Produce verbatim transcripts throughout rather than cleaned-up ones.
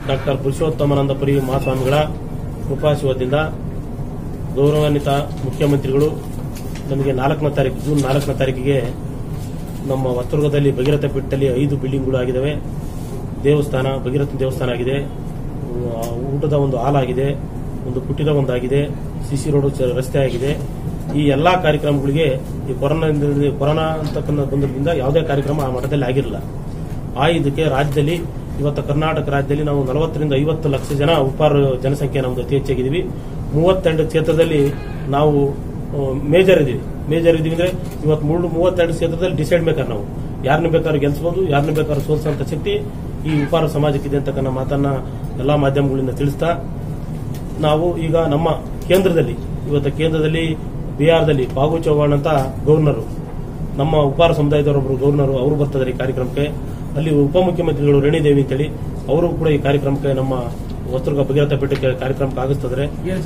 Doctor Purushottamanandapuri ಮಹಾಸ್ವಾಮಿಗಳ ಕೃಪಾಶೀರ್ವಾದದಿಂದ ಗೌರವಾನ್ವಿತ ಮುಖ್ಯಮಂತ್ರಿಗಳು ನಮಗೆ ನಾಲ್ಕನೇ ತಾರೀಕು ಜೂನ್ ನಾಲ್ಕನೇ ತಾರೀಕಿಗೆ ನಮ್ಮ ವರ್ತುರ್ಗದಲ್ಲಿ ಭಗೀರಥ ಪೀಠದಲ್ಲಿ ಐದು ಬಿಲ್ಡಿಂಗ್ಗಳು ಆಗಿದ್ದಾವೆ. ದೇವಸ್ಥಾನ ಭಗೀರಥ ದೇವಸ್ಥಾನ ಆಗಿದೆ, ಊಟದ ಒಂದು ಹಾಲ್ ಆಗಿದೆ, ಒಂದು ಕುಟೀರ ಒಂದಾಗಿದೆ, ಸಿಸಿ ರೋಡ್ ರಸ್ತೆ ಆಗಿದೆ. ಈ ಎಲ್ಲಾ ಕಾರ್ಯಕ್ರಮಗಳಿಗೆ ಈ ಕೊರೋನಾ ಕೊರೋನಾ ಅಂತಕ್ಕಂಥ ಬಂದ್ರಿಂದ ಯಾವುದೇ ಕಾರ್ಯಕ್ರಮ ಆ ಮಠದಲ್ಲಿ ಆಗಿರಲಿಲ್ಲ. ಆ ಇದಕ್ಕೆ ರಾಜ್ಯದಲ್ಲಿ ಇವತ್ತು ಕರ್ನಾಟಕ ರಾಜ್ಯದಲ್ಲಿ ನಾವು ನಲವತ್ತರಿಂದ ಐವತ್ತು ಲಕ್ಷ ಜನ ಉಪಾರ ಜನಸಂಖ್ಯೆ ನಮ್ದು ಅತಿ ಹೆಚ್ಚಾಗಿದ್ದೀವಿ. ಮೂವತ್ತೆರಡು ಕ್ಷೇತ್ರದಲ್ಲಿ ನಾವು ಮೇಜರ್ ಇದೀವಿ. ಮೇಜರ್ ಇದೀವಿ ಅಂದ್ರೆ ಇವತ್ತು ಮೂರು ಮೂವತ್ತೆರಡು ಕ್ಷೇತ್ರದಲ್ಲಿ ಡಿಸೈಡ್ ಮೇಕರ್. ನಾವು ಯಾರನ್ನ ಬೇಕಾದ್ರೂ ಗೆಲ್ಸಬಹುದು, ಯಾರನ್ನ ಬೇಕಾದ್ರೂ ಸೋಲಿಸುವಂತ ಶಕ್ತಿ ಈ ಉಪಾರ ಸಮಾಜಕ್ಕಿದೆ ಅಂತಕ್ಕನ್ನ ಮಾತನ್ನ ಎಲ್ಲಾ ಮಾಧ್ಯಮಗಳಿಂದ ತಿಳಿಸ್ತಾ, ನಾವು ಈಗ ನಮ್ಮ ಕೇಂದ್ರದಲ್ಲಿ ಇವತ್ತು ಕೇಂದ್ರದಲ್ಲಿ ಬಿಹಾರದಲ್ಲಿ ಫಾಗು ಚೌಹಾಣ್ ಅಂತ ಗವರ್ನರ್, ನಮ್ಮ ಉಪಾರ ಸಮುದಾಯದವರೊಬ್ಬರು ಗವರ್ನರ್, ಅವರು ಬರ್ತಿದ್ದಾರೆ ಈ ಕಾರ್ಯಕ್ರಮಕ್ಕೆ. ಅಲ್ಲಿ ಉಪಮುಖ್ಯಮಂತ್ರಿಗಳು ರೇಣುದೇವಿ ಅಂತೇಳಿ ಅವರು ಕೂಡ ಈ ಕಾರ್ಯಕ್ರಮಕ್ಕೆ ನಮ್ಮ ವರ್ತುರ್ಗ ಭಗೀರಥ ಪೀಠಕ್ಕೆ ಕಾರ್ಯಕ್ರಮಕ್ಕೆ ಆಗಿಸ್ತಿದ್ದಾರೆ.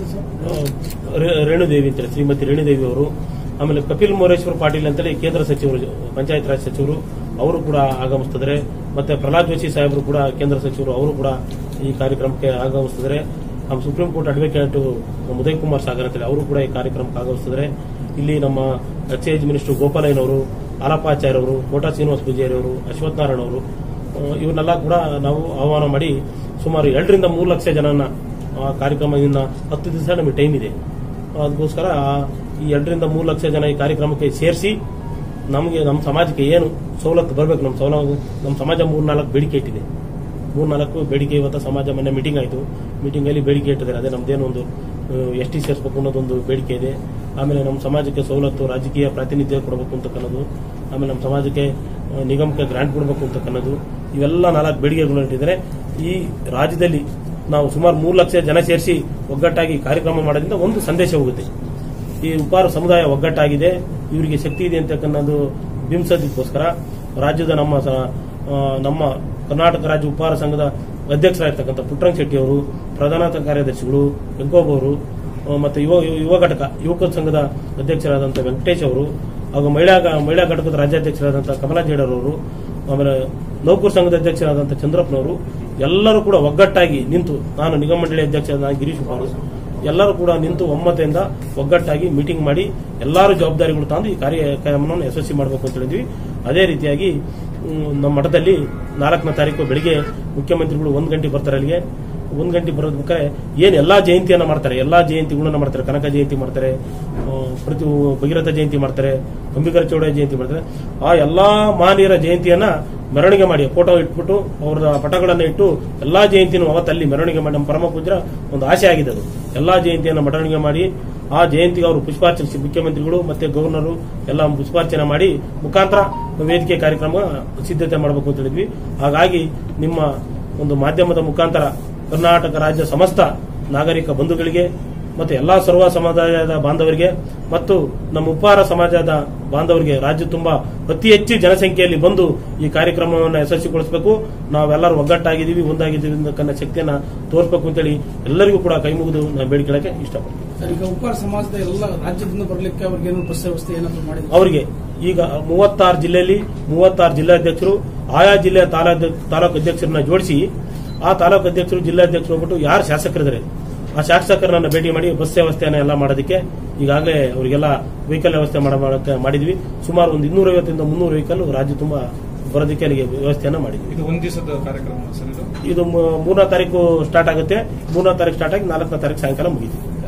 ರೇಣುದೇವಿ ಅಂತೇಳಿ ಶ್ರೀಮತಿ ರೇಣುದೇವಿ ಅವರು. ಆಮೇಲೆ ಕಪಿಲ್ ಮೋರೇಶ್ವರ್ ಪಾಟೀಲ್ ಅಂತೇಳಿ ಕೇಂದ್ರ ಸಚಿವರು, ಪಂಚಾಯತ್ ರಾಜ್ ಸಚಿವರು, ಅವರು ಕೂಡ ಆಗಮಿಸ್ತಿದ್ದಾರೆ. ಮತ್ತೆ ಪ್ರಹ್ಲಾದ್ ಜೋಶಿ ಸಾಹೇಬರು ಕೂಡ ಕೇಂದ್ರ ಸಚಿವರು, ಅವರು ಕೂಡ ಈ ಕಾರ್ಯಕ್ರಮಕ್ಕೆ ಆಗಮಿಸ್ತಿದ್ದಾರೆ. ನಮ್ಮ supreme court advocate Uday Kumar Sagar ಅಂತೇಳಿ ಅವರು ಕೂಡ ಈ ಕಾರ್ಯಕ್ರಮಕ್ಕೆ ಆಗಮಿಸ್ತಿದ್ದಾರೆ. ಇಲ್ಲಿ ನಮ್ಮ ಎಕ್ಸೈಸ್ ಮಿನಿಸ್ಟರ್ ಗೋಪಾಲಯ್ಯ ಅವರು, ಆಲಪಾಚಾರ್ಯ ಅವರು, ಕೋಟಾ ಶ್ರೀನಿವಾಸ ಪೂಜಾರಿ ಅವರು, ಅಶ್ವಥ್ ನಾರಾಯಣ ಅವರು, ಇವನ್ನೆಲ್ಲ ಕೂಡ ನಾವು ಆಹ್ವಾನ ಮಾಡಿ ಸುಮಾರು ಎರಡರಿಂದ ಮೂರು ಲಕ್ಷ ಜನನ ಕಾರ್ಯಕ್ರಮದಿಂದ ಹತ್ತು ದಿವಸ ನಮಗೆ ಟೈಮ್ ಇದೆ. ಅದಕ್ಕೋಸ್ಕರ ಈ ಎರಡರಿಂದ ಮೂರು ಲಕ್ಷ ಜನ ಈ ಕಾರ್ಯಕ್ರಮಕ್ಕೆ ಸೇರಿಸಿ ನಮಗೆ ನಮ್ಮ ಸಮಾಜಕ್ಕೆ ಏನು ಸವಲತ್ತು ಬರಬೇಕು, ನಮ್ಮ ಸವಲತ್ತು ನಮ್ಮ ಸಮಾಜ ಮೂರ್ನಾಲ್ಕು ಬೇಡಿಕೆ ಇಟ್ಟಿದೆ. ಮೂರ್ನಾಲ್ಕು ಬೇಡಿಕೆ ಇವತ್ತು ಸಮಾಜ ಮೊನ್ನೆ ಮೀಟಿಂಗ್ ಆಯಿತು. ಮೀಟಿಂಗ್ ಅಲ್ಲಿ ಬೇಡಿಕೆ ಇಟ್ಟಿದ್ದಾರೆ. ಅದೇ ನಮ್ದೇನೋ ಒಂದು ಎಸ್ ಟಿ ಸೇರಿಸಬೇಕು ಅನ್ನೋದೊಂದು ಬೇಡಿಕೆ ಇದೆ. ಆಮೇಲೆ ನಮ್ಮ ಸಮಾಜಕ್ಕೆ ಸವಲತ್ತು, ರಾಜಕೀಯ ಪ್ರಾತಿನಿಧ್ಯ ಕೊಡಬೇಕು ಅಂತಕ್ಕನ್ನೋದು, ಆಮೇಲೆ ನಮ್ಮ ಸಮಾಜಕ್ಕೆ ನಿಗಮಕ್ಕೆ ಗ್ರಾಂಟ್ ಕೊಡಬೇಕು ಅಂತಕ್ಕನ್ನೋದು, ಇವೆಲ್ಲ ನಾಲ್ಕು ಬೇಡಿಕೆಗಳು ಇಟ್ಟಿದ್ದಾರೆ. ಈ ರಾಜ್ಯದಲ್ಲಿ ನಾವು ಸುಮಾರು ಮೂರು ಲಕ್ಷ ಜನ ಸೇರಿಸಿ ಒಗ್ಗಟ್ಟಾಗಿ ಕಾರ್ಯಕ್ರಮ ಮಾಡೋದ್ರಿಂದ ಒಂದು ಸಂದೇಶ ಹೋಗುತ್ತೆ. ಈ ಉಪಾರ ಸಮುದಾಯ ಒಗ್ಗಟ್ಟಾಗಿದೆ, ಇವರಿಗೆ ಶಕ್ತಿ ಇದೆ ಅಂತಕ್ಕನ್ನೋದು ಬಿಂಬಿಸೋದಕ್ಕೋಸ್ಕರ ರಾಜ್ಯದ ನಮ್ಮ ನಮ್ಮ ಕರ್ನಾಟಕ ರಾಜ್ಯ ಉಪಹಾರ ಸಂಘದ ಅಧ್ಯಕ್ಷರಾಗಿರ್ತಕ್ಕಂಥ ಪುಟ್ಟರಂಗ ಶೆಟ್ಟಿ ಅವರು, ಪ್ರಧಾನ ಕಾರ್ಯದರ್ಶಿಗಳು ವೆಂಕೋಬ್ ಅವರು, ಮತ್ತೆ ಯುವ ಯುವ ಘಟಕ ಯುವಕ ಸಂಘದ ಅಧ್ಯಕ್ಷರಾದಂತಹ ವೆಂಕಟೇಶ್ ಅವರು, ಹಾಗೂ ಮಹಿಳಾ ಮಹಿಳಾ ಘಟಕದ ರಾಜ್ಯಾಧ್ಯಕ್ಷರಾದಂತಹ ಕಮಲಾ ಜೇಡರ್ ಅವರು, ಆಮೇಲೆ ನೌಕರ ಸಂಘದ ಅಧ್ಯಕ್ಷರಾದಂತಹ ಚಂದ್ರಪ್ಪನವರು, ಎಲ್ಲರೂ ಕೂಡ ಒಗ್ಗಟ್ಟಾಗಿ ನಿಂತು, ನಾನು ನಿಗಮ ಮಂಡಳಿ ಅಧ್ಯಕ್ಷರಾದ ಗಿರೀಶ್ ಕುಮಾರ್, ಎಲ್ಲರೂ ಕೂಡ ನಿಂತು ಒಮ್ಮತದಿಂದ ಒಗ್ಗಟ್ಟಾಗಿ ಮೀಟಿಂಗ್ ಮಾಡಿ ಎಲ್ಲರೂ ಜವಾಬ್ದಾರಿಗಳು ತಂದು ಈ ಕಾರ್ಯಕ್ರಮವನ್ನು ಯಶಸ್ವಿ ಮಾಡಬೇಕು ಅಂತ ಹೇಳಿದ್ವಿ. ಅದೇ ರೀತಿಯಾಗಿ ನಮ್ಮ ಮಠದಲ್ಲಿ ನಾಲ್ಕನೇ ತಾರೀಕು ಬೆಳಿಗ್ಗೆ ಮುಖ್ಯಮಂತ್ರಿಗಳು ಒಂದ್ ಗಂಟೆ ಬರ್ತಾರೆ. ಅಲ್ಲಿಗೆ ಒಂದ್ ಗಂಟೆ ಬರೋದಕ್ಕೆ ಏನ್ ಎಲ್ಲಾ ಜಯಂತಿಯನ್ನ ಮಾಡ್ತಾರೆ, ಎಲ್ಲಾ ಜಯಂತಿಗಳನ್ನ ಮಾಡ್ತಾರೆ. ಕನಕ ಜಯಂತಿ ಮಾಡ್ತಾರೆ, ಪ್ರತಿ ಭಗೀರಥ ಜಯಂತಿ ಮಾಡ್ತಾರೆ, ಅಂಬಿಕರ ಚೌಡಯ್ಯ ಜಯಂತಿ ಮಾಡ್ತಾರೆ. ಆ ಎಲ್ಲಾ ಮಹನೀಯರ ಜಯಂತಿಯನ್ನ ಮೆರವಣಿಗೆ ಮಾಡಿ ಫೋಟೋ ಇಟ್ಬಿಟ್ಟು ಅವರ ಪಟಗಳನ್ನ ಇಟ್ಟು ಎಲ್ಲಾ ಜಯಂತಿನೂ ಅವತ್ತಲ್ಲಿ ಮೆರವಣಿಗೆ ಮಾಡಿ, ನಮ್ಮ ಪರಮ ಪೂಜ್ಯರ ಒಂದು ಆಸೆ ಆಗಿದೆ ಅದು. ಎಲ್ಲಾ ಜಯಂತಿಯನ್ನ ಮೆರವಣಿಗೆ ಮಾಡಿ ಆ ಜಯಂತಿಗೆ ಅವರು ಪುಷ್ಪಾರ್ಚನೆ, ಮುಖ್ಯಮಂತ್ರಿಗಳು ಮತ್ತೆ ಗವರ್ನರು ಎಲ್ಲ ಪುಷ್ಪಾರ್ಚನೆ ಮಾಡಿ ಮುಖಾಂತರ ವೇದಿಕೆ ಕಾರ್ಯಕ್ರಮ ಸಿದ್ಧತೆ ಮಾಡಬೇಕು ಅಂತ ಹೇಳಿದ್ವಿ. ಹಾಗಾಗಿ ನಿಮ್ಮ ಒಂದು ಮಾಧ್ಯಮದ ಮುಖಾಂತರ ಕರ್ನಾಟಕ ರಾಜ್ಯ ಸಮಸ್ತ ನಾಗರಿಕ ಬಂಧುಗಳಿಗೆ ಮತ್ತು ಎಲ್ಲಾ ಸರ್ವ ಸಮುದಾಯದ ಬಾಂಧವರಿಗೆ ಮತ್ತು ನಮ್ಮ ಉಪಹಾರ ಸಮಾಜದ ಬಾಂಧವರಿಗೆ ರಾಜ್ಯ ತುಂಬಾ ಅತಿ ಹೆಚ್ಚು ಜನಸಂಖ್ಯೆಯಲ್ಲಿ ಬಂದು ಈ ಕಾರ್ಯಕ್ರಮವನ್ನು ಯಶಸ್ವಿಗೊಳಿಸಬೇಕು. ನಾವೆಲ್ಲರೂ ಒಗ್ಗಟ್ಟಾಗಿದ್ದೀವಿ, ಒಂದಾಗಿದ್ದೀವಿ ಅನ್ನೋ ಶಕ್ತಿಯನ್ನ ತೋರಿಸಬೇಕು ಅಂತೇಳಿ ಎಲ್ಲರಿಗೂ ಕೂಡ ಕೈ ಮುಗಿದು ನಾನು ಬೇಡಿಕೊಳ್ಳಕ್ಕೆ ಇಷ್ಟಪಡ್ತೀನಿ. ಈಗ ಉಪಹಾರ ಸಮಾಜದ ಎಲ್ಲ ರಾಜ್ಯದಿಂದ ಬರಲಿಕ್ಕೆ ಅವ್ರಿಗೆ ಬಸ್ ವ್ಯವಸ್ಥೆ ಏನಾದರೂ ಮಾಡಿ ಅವರಿಗೆ ಈಗ ಮೂವತ್ತಾರು ಜಿಲ್ಲೆಯಲ್ಲಿ ಮೂವತ್ತಾರು ಜಿಲ್ಲಾಧ್ಯಕ್ಷರು, ಆಯಾ ಜಿಲ್ಲೆಯ ತಾಲೂಕು ಅಧ್ಯಕ್ಷರನ್ನ ಜೋಡಿಸಿ ಆ ತಾಲೂಕು ಅಧ್ಯಕ್ಷರು ಜಿಲ್ಲಾಧ್ಯಕ್ಷರು ಹೋಗ್ಬಿಟ್ಟು ಯಾರು ಶಾಸಕರಿದ್ದಾರೆ ಆ ಶಾಸಕರನ್ನ ಭೇಟಿ ಮಾಡಿ ಬಸ್ ವ್ಯವಸ್ಥೆಯನ್ನ ಎಲ್ಲ ಮಾಡೋದಕ್ಕೆ ಈಗಾಗಲೇ ಅವರಿಗೆಲ್ಲ ವೆಹಿಕಲ್ ವ್ಯವಸ್ಥೆ ಮಾಡೋಕೆ ಮಾಡಿದ್ವಿ. ಸುಮಾರು ಒಂದು ಇನ್ನೂರೈವತ್ತರಿಂದ ಮುನ್ನೂರು ವೆಹಿಕಲ್ ರಾಜ್ಯ ತುಂಬಾ ಬರೋದಕ್ಕೆ ಅಲ್ಲಿಗೆ ವ್ಯವಸ್ಥೆಯನ್ನ ಮಾಡಿದ್ವಿ. ಇದು ಒಂದು ದಿವಸದ ಕಾರ್ಯಕ್ರಮ ಸರ್. ಇದು ಮೂರನೇ ತಾರೀಕು ಸ್ಟಾರ್ಟ್ ಆಗುತ್ತೆ. ಮೂರನೇ ತಾರೀಕು ಸ್ಟಾರ್ಟ್ ಆಗಿ ನಾಲ್ಕನೇ ತಾರೀಕು ಸಾಯಂಕಾಲ ಮುಗಿತು.